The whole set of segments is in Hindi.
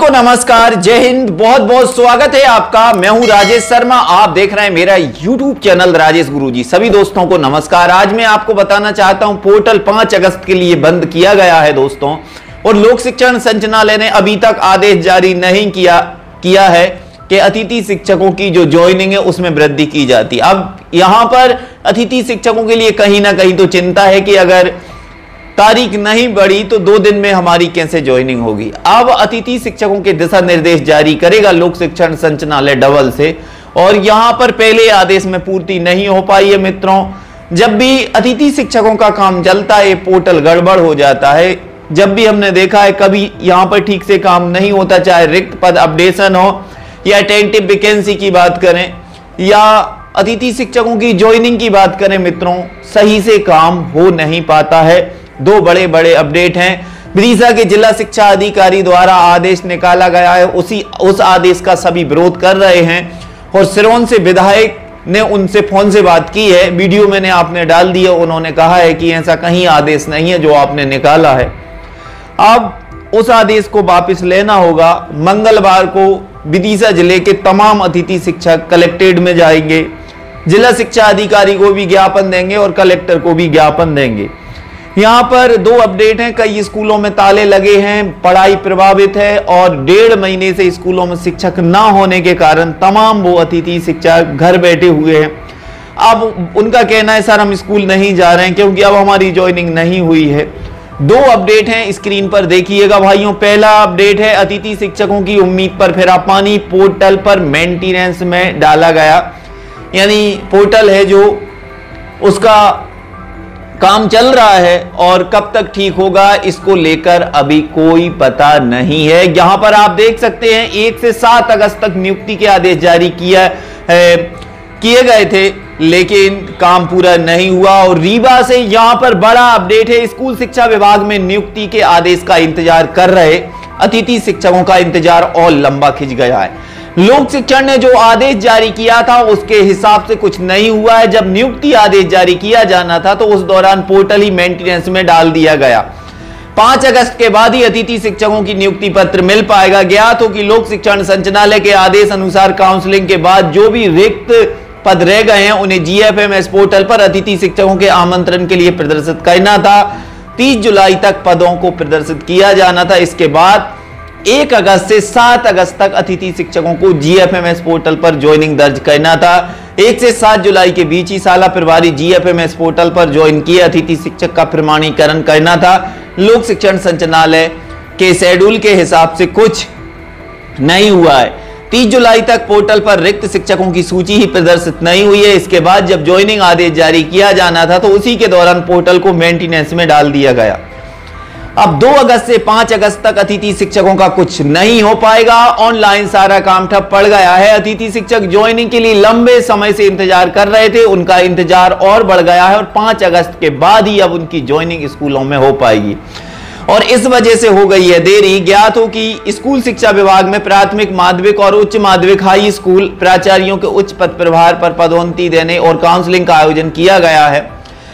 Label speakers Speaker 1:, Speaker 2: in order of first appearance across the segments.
Speaker 1: को नमस्कार, जय हिंद, बहुत बहुत स्वागत है आपका। मैं हूं राजेश शर्मा, आप देख रहे हैं मेरा YouTube चैनल राजेश गुरुजी। सभी दोस्तों को नमस्कार। आज मैं आपको बताना चाहता हूं पोर्टल 5 अगस्त के लिए बंद किया गया है दोस्तों, और लोक शिक्षण संचालय ने अभी तक आदेश जारी नहीं किया है कि अतिथि शिक्षकों की जो ज्वाइनिंग है उसमें वृद्धि की जाती। अब यहां पर अतिथि शिक्षकों के लिए कहीं ना कहीं तो चिंता है कि अगर तारीख नहीं बढ़ी तो 2 दिन में हमारी कैसे ज्वाइनिंग होगी। अब अतिथि शिक्षकों के दिशा निर्देश जारी करेगा लोक शिक्षण संचालय डबल से, और यहां पर पहले आदेश में पूर्ति नहीं हो पाई है मित्रों। जब भी अतिथि शिक्षकों का काम चलता है पोर्टल गड़बड़ हो जाता है। जब भी हमने देखा है कभी यहां पर ठीक से काम नहीं होता, चाहे रिक्त पद अपडेशन हो या टेंटिव वैकेंसी की बात करें या अतिथि शिक्षकों की ज्वाइनिंग की बात करें मित्रों, सही से काम हो नहीं पाता है। 2 बड़े बड़े अपडेट हैं। विदिशा के जिला शिक्षा अधिकारी द्वारा आदेश निकाला गया है, उस आदेश का सभी विरोध कर रहे हैं, और सिरोन से विधायक ने उनसे फोन से बात की है। वीडियो मैंने आपने डाल दी है। उन्होंने कहा है कि ऐसा कहीं आदेश नहीं है जो आपने निकाला है। अब उस आदेश को वापस लेना होगा। मंगलवार को विदिशा जिले के तमाम अतिथि शिक्षक कलेक्ट्रेट में जाएंगे, जिला शिक्षा अधिकारी को भी ज्ञापन देंगे और कलेक्टर को भी ज्ञापन देंगे। यहां पर 2 अपडेट हैं। कई स्कूलों में ताले लगे हैं, पढ़ाई प्रभावित है, और 1.5 महीने से स्कूलों में शिक्षक ना होने के कारण तमाम वो अतिथि शिक्षक घर बैठे हुए हैं। अब उनका कहना है सर हम स्कूल नहीं जा रहे हैं क्योंकि अब हमारी ज्वाइनिंग नहीं हुई है। 2 अपडेट हैं, स्क्रीन पर देखिएगा भाइयों। पहला अपडेट है अतिथि शिक्षकों की उम्मीद पर फिर पानी पोर्टल पर मेंटेनेंस में डाला गया, यानी पोर्टल है जो उसका काम चल रहा है और कब तक ठीक होगा इसको लेकर अभी कोई पता नहीं है। यहां पर आप देख सकते हैं 1 से 7 अगस्त तक नियुक्ति के आदेश जारी किए गए थे, लेकिन काम पूरा नहीं हुआ। और रीवा से यहां पर बड़ा अपडेट है। स्कूल शिक्षा विभाग में नियुक्ति के आदेश का इंतजार कर रहे अतिथि शिक्षकों का इंतजार और लंबा खिंच गया है। लोक शिक्षण ने जो आदेश जारी किया था उसके हिसाब से कुछ नहीं हुआ है। जब नियुक्ति आदेश जारी किया जाना था तो उस दौरान पोर्टल ही मेंटेनेंस में डाल दिया गया। 5 अगस्त के बाद ही अतिथि शिक्षकों की नियुक्ति पत्र मिल पाएगा। ज्ञात हो कि लोक शिक्षण संचालय के आदेश अनुसार काउंसलिंग के बाद जो भी रिक्त पद रह गए हैं उन्हें GFMS पोर्टल पर अतिथि शिक्षकों के आमंत्रण के लिए प्रदर्शित करना था। 30 जुलाई तक पदों को प्रदर्शित किया जाना था। इसके बाद 1 अगस्त से 7 अगस्त तक अतिथि शिक्षकों को GFMS पोर्टल पर ज्वाइनिंग दर्ज करना था। 1 से 7 जुलाई के बीच ही साला प्रभारी GFMS पोर्टल पर ज्वाइन किए अतिथि शिक्षक का प्रमाणीकरण करना था। लोक शिक्षण संचालय के शेड्यूल के हिसाब से कुछ नहीं हुआ है। 30 जुलाई तक पोर्टल पर रिक्त शिक्षकों की सूची ही प्रदर्शित नहीं हुई है। इसके बाद जब ज्वाइनिंग आदेश जारी किया जाना था तो उसी के दौरान पोर्टल को मेंटेनेंस में डाल दिया गया। अब 2 अगस्त से 5 अगस्त तक अतिथि शिक्षकों का कुछ नहीं हो पाएगा। ऑनलाइन सारा काम ठप पड़ गया है। अतिथि शिक्षक ज्वाइनिंग के लिए लंबे समय से इंतजार कर रहे थे, उनका इंतजार और बढ़ गया है, और 5 अगस्त के बाद ही अब उनकी ज्वाइनिंग स्कूलों में हो पाएगी, और इस वजह से हो गई है देरी। ज्ञात हो कि स्कूल शिक्षा विभाग में प्राथमिक, माध्यमिक और उच्च माध्यमिक हाई स्कूल प्राचार्यों के उच्च पद प्रभार पर पदोन्नति देने और काउंसलिंग का आयोजन किया गया है।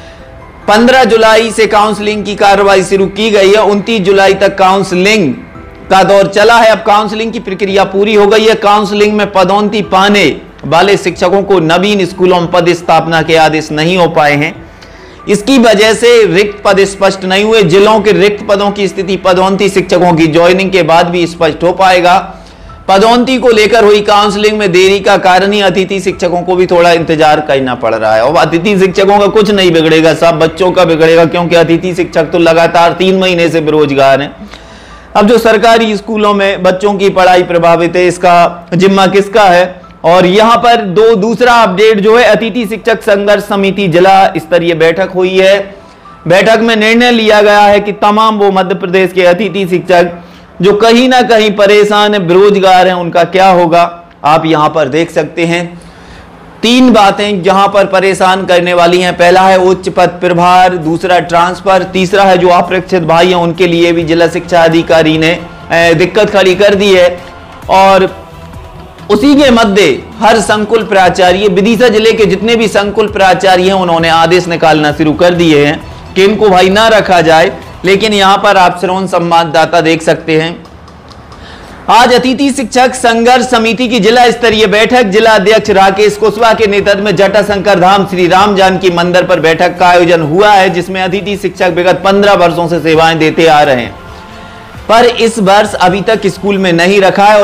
Speaker 1: 15 जुलाई से काउंसलिंग की कार्रवाई शुरू की गई है। 29 जुलाई तक काउंसलिंग का दौर चला है। अब काउंसलिंग की प्रक्रिया पूरी हो गई है। काउंसलिंग में पदोन्नति पाने वाले शिक्षकों को नवीन स्कूलों में पद स्थापना के आदेश नहीं हो पाए हैं। इसकी वजह से रिक्त पद स्पष्ट नहीं हुए। जिलों के रिक्त पदों की स्थिति पदोन्नति शिक्षकों की ज्वाइनिंग के बाद भी स्पष्ट हो पाएगा। पदोन्नति को लेकर हुई काउंसलिंग में देरी का कारण ही अतिथि शिक्षकों को भी थोड़ा इंतजार करना पड़ रहा है। और अतिथि शिक्षकों का कुछ नहीं बिगड़ेगा, सब बच्चों का बिगड़ेगा, क्योंकि अतिथि शिक्षक तो लगातार 3 महीने से बेरोजगार हैं। अब जो सरकारी स्कूलों में बच्चों की पढ़ाई प्रभावित है, इसका जिम्मा किसका है? और यहां पर दूसरा अपडेट जो है, अतिथि शिक्षक संघर्ष समिति जिला स्तरीय बैठक हुई है। बैठक में निर्णय लिया गया है कि तमाम वो मध्य प्रदेश के अतिथि शिक्षक जो कहीं ना कहीं परेशान है, बेरोजगार हैं, उनका क्या होगा। आप यहां पर देख सकते हैं 3 बातें जहां पर परेशान करने वाली हैं। पहला है उच्च पद प्रभार, दूसरा ट्रांसफर, तीसरा है जो अप्रशिक्षित भाई हैं उनके लिए भी जिला शिक्षा अधिकारी ने दिक्कत खड़ी कर दी है। और उसी के मध्य हर संकुल प्राचार्य, विदिशा जिले के जितने भी संकुल प्राचार्य हैं उन्होंने आदेश निकालना शुरू कर दिए हैं कि इनको भाई ना रखा जाए। लेकिन यहां पर आप श्रवण संवाददाता देख सकते हैं आज अतिथि शिक्षक संघर्ष समिति की जिला स्तरीय बैठक जिला अध्यक्ष राकेश कुशवाहा के नेतृत्व में जटाशंकर धाम श्री राम जानकी मंदिर पर बैठक का आयोजन हुआ है, जिसमें अतिथि शिक्षक विगत 15 वर्षों से सेवाएं देते आ रहे हैं, पर इस वर्ष अभी तक स्कूल में नहीं रखा है और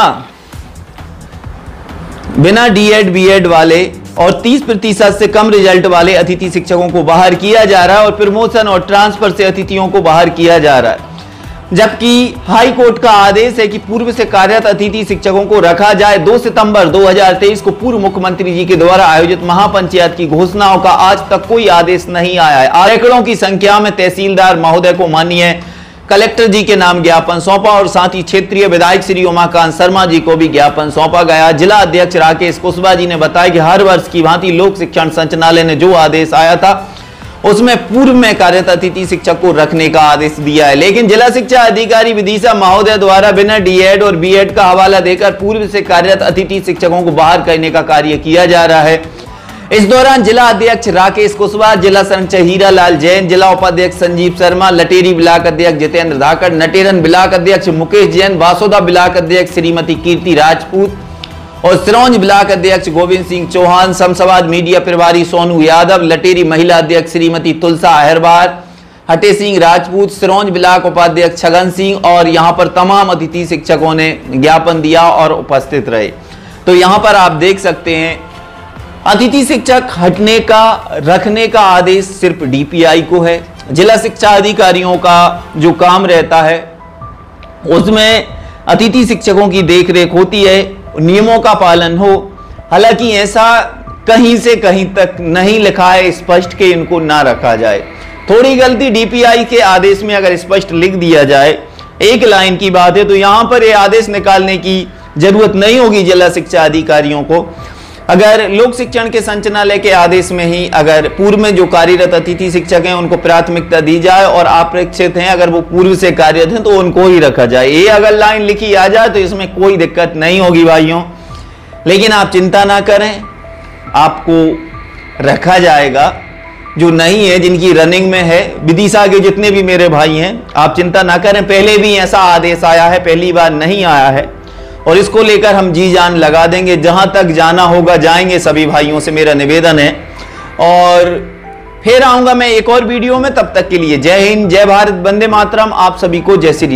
Speaker 1: बिना डीएड बीएड वाले और 30% से कम रिजल्ट वाले अतिथि शिक्षकों को बाहर किया जा रहा है और प्रमोशन और ट्रांसफर से अतिथियों को बाहर किया जा रहा है। जबकि हाई कोर्ट का आदेश है कि पूर्व से कार्यरत अतिथि शिक्षकों को रखा जाए। 2 सितंबर 2023 को पूर्व मुख्यमंत्री जी के द्वारा आयोजित महापंचायत की घोषणाओं का आज तक कोई आदेश नहीं आया है। आंकड़ों की संख्या में तहसीलदार महोदय को माननीय कलेक्टर जी के नाम ज्ञापन सौंपा और साथ ही क्षेत्रीय विधायक श्री उमाकांत शर्मा जी को भी ज्ञापन सौंपा गया। जिला अध्यक्ष राकेश कुशवाहा जी ने बताया कि हर वर्ष की भांति लोक शिक्षण संचालनालय ने जो आदेश आया था उसमें पूर्व में कार्यरत अतिथि शिक्षक को रखने का आदेश दिया है, लेकिन जिला शिक्षा अधिकारी विदिशा महोदय द्वारा बिना डीएड और बीएड का हवाला देकर पूर्व से कार्यरत अतिथि शिक्षकों को बाहर करने का कार्य किया जा रहा है। इस दौरान जिला अध्यक्ष राकेश कुशवाहा, जिला संरक्षक हीरा लाल जैन, जिला उपाध्यक्ष संजीव शर्मा, लटेरी ब्लॉक अध्यक्ष जितेंद्र धाकड़, नटेरन ब्लॉक अध्यक्ष मुकेश जैन, बासोदा ब्लॉक अध्यक्ष श्रीमती कीर्ति राजपूत और सिरोंज ब्लॉक अध्यक्ष गोविंद सिंह चौहान, समसवाद मीडिया प्रभारी सोनू यादव, लटेरी महिला अध्यक्ष श्रीमती तुलसा अहरबार, हटे सिंह राजपूत, सिरोंज ब्लॉक उपाध्यक्ष छगन सिंह और यहां पर तमाम अतिथि शिक्षकों ने ज्ञापन दिया और उपस्थित रहे। तो यहां पर आप देख सकते हैं अतिथि शिक्षक हटने का रखने का आदेश सिर्फ डीपीआई को है। जिला शिक्षा अधिकारियों का जो काम रहता है उसमें अतिथि शिक्षकों की देखरेख होती है, नियमों का पालन हो। हालांकि ऐसा कहीं से कहीं तक नहीं लिखा है स्पष्ट कि इनको ना रखा जाए। थोड़ी गलती डीपीआई के आदेश में अगर स्पष्ट लिख दिया जाए, एक लाइन की बात है, तो यहां पर यह आदेश निकालने की जरूरत नहीं होगी जिला शिक्षा अधिकारियों को। अगर लोक शिक्षण के संचालनालय के आदेश में ही अगर पूर्व में जो कार्यरत अतिथि शिक्षक हैं उनको प्राथमिकता दी जाए और अपेक्षित हैं अगर वो पूर्व से कार्यरत हैं तो उनको ही रखा जाए, ये अगर लाइन लिखी आ जाए तो इसमें कोई दिक्कत नहीं होगी भाइयों। लेकिन आप चिंता ना करें, आपको रखा जाएगा। जो नहीं है, जिनकी रनिंग में है, विदिशा के जितने भी मेरे भाई हैं, आप चिंता ना करें। पहले भी ऐसा आदेश आया है, पहली बार नहीं आया है और इसको लेकर हम जी जान लगा देंगे। जहां तक जाना होगा जाएंगे, सभी भाइयों से मेरा निवेदन है। और फिर आऊंगा मैं एक और वीडियो में, तब तक के लिए जय हिंद, जय भारत, वंदे मातरम। आप सभी को जय श्री